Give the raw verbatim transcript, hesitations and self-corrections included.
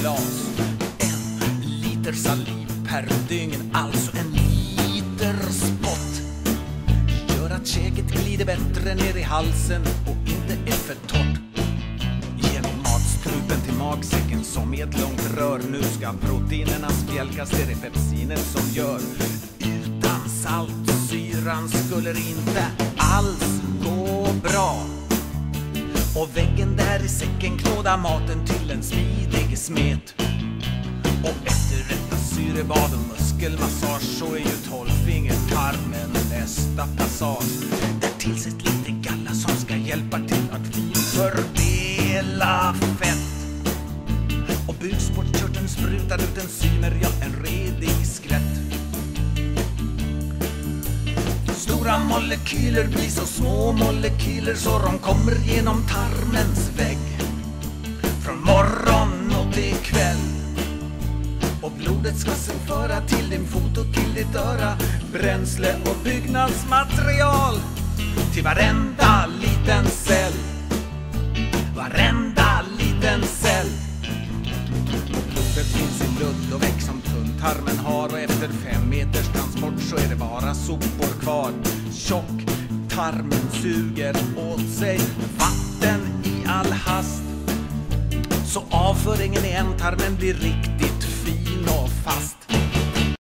glas. En liter saliv per dygn, alltså en liter spott, gör att käket glider bättre ner i halsen och inte är för torrt. Genom matstrupen till magsäcken som i ett långt rör. Nu ska proteinerna spjälkas, det är pepsinet som gör. Utan saltsyran skulle det inte alls gå bra. Och väggen där i säcken knåda maten till en smidig smet. Och efter detta syrebad och muskelmassage så är ju tolvfingertarmen nästa passage. Där tillsätt lite galla som ska hjälpa till att fördela fett. Och bukspottkörteln sprutar ut enzymer, ja, en redig skvätt. Stora molekyler blir så små molekyler så de kommer genom tarmens vägg från morgon och till kväll. Och blodet ska sen föra till din fot och till ditt öra bränsle och byggnadsmaterial till varenda liten cell. Varenda liten cell. Blodet finns i ludd och väck som tunntarmen har. Och efter fem meters transport så är det bara sopor kvar. Tjock tarmen suger åt sig vatten i all hast. Så avföringen i ändtarmen blir riktigt fin och fast.